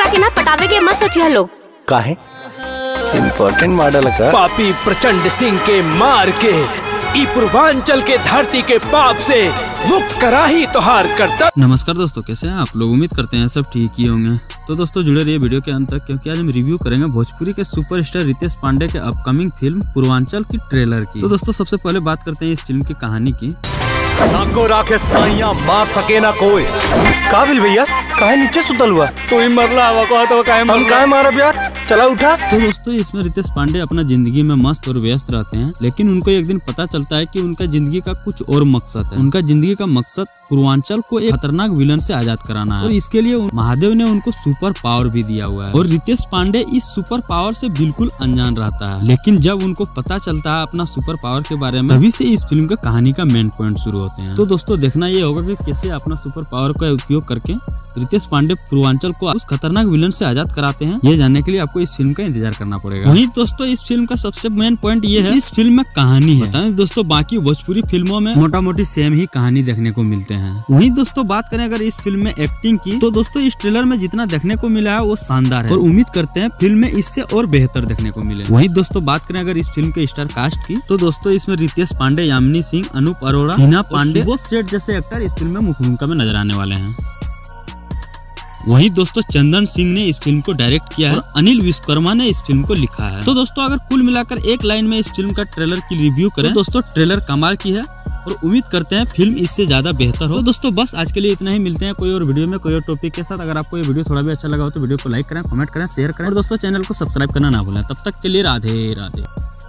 के ना पटावे के मत सोचिए लोग। काहे? इम्पोर्टेंट मॉडल का पापी प्रचंड सिंह के मार के ई पूर्वांचल के धरती के पाप से मुक्त करा ही तोहार करता। नमस्कार दोस्तों, कैसे हैं आप लोग? उम्मीद करते हैं सब ठीक ही होंगे। तो दोस्तों जुड़े रहिए वीडियो के अंत तक, क्योंकि आज हम रिव्यू करेंगे भोजपुरी के सुपरस्टार रितेश पांडे के अपकमिंग फिल्म पूर्वांचल की ट्रेलर की। तो दोस्तों सबसे पहले बात करते हैं इस फिल्म की कहानी की। नाको राखे साइया मार सके ना कोई। काबिल भैया काहे नीचे सुतल हुआ? तू ही मरला हवा को तो हम काहे मारब यार? चला उठा। तो दोस्तों इसमें रितेश पांडे अपना जिंदगी में मस्त और व्यस्त रहते हैं, लेकिन उनको एक दिन पता चलता है कि उनका जिंदगी का कुछ और मकसद है। उनका जिंदगी का मकसद पूर्वांचल को एक खतरनाक विलन से आजाद कराना है, और इसके लिए महादेव ने उनको सुपर पावर भी दिया हुआ है। और रितेश पांडे इस सुपर पावर से बिल्कुल अनजान रहता है, लेकिन जब उनको पता चलता है अपना सुपर पावर के बारे में, तभी से इस फिल्म का कहानी का मेन पॉइंट शुरू होते हैं। तो दोस्तों देखना ये होगा कि कैसे अपना सुपर पावर का उपयोग करके रितेश पांडे पूर्वांचल को उस खतरनाक विलन से आजाद कराते हैं। ये जानने के लिए आपको इस फिल्म का इंतजार करना पड़ेगा। वहीं दोस्तों इस फिल्म का सबसे मेन पॉइंट ये है, इस फिल्म में कहानी है। बताएं दोस्तों, बाकी भोजपुरी फिल्मों में मोटा मोटी सेम ही कहानी देखने को मिलते हैं। वहीं दोस्तों बात करें अगर इस फिल्म में एक्टिंग की, तो दोस्तों इस ट्रेलर में जितना देखने को मिला है वो शानदार है, और उम्मीद करते हैं फिल्म में इससे और बेहतर देखने को मिले। वहीं दोस्तों बात करें अगर इस फिल्म के स्टार कास्ट की, तो दोस्तों इसमें रितेश पांडे, यामिनी सिंह, अनूप अरोड़ा, हिना पांडे, बहुत सेठ जैसे एक्टर इस फिल्म में मुख्य भूमिका में नजर आने वाले हैं। वहीं दोस्तों चंदन सिंह ने इस फिल्म को डायरेक्ट किया है, और अनिल विश्वकर्मा ने इस फिल्म को लिखा है। तो दोस्तों अगर कुल मिलाकर एक लाइन में इस फिल्म का ट्रेलर की रिव्यू करें, तो दोस्तों ट्रेलर कमाल की है, और उम्मीद करते हैं फिल्म इससे ज्यादा बेहतर हो। तो दोस्तों बस आज के लिए इतना ही। मिलते हैं कोई और वीडियो में कोई और टॉपिक के साथ। अगर आपको ये वीडियो थोड़ा भी अच्छा लगा हो तो वीडियो को लाइक करें, कमेंट करें, शेयर करें, और दोस्तों चैनल को सब्सक्राइब करना ना भूलें। तब तक के लिए राधे राधे।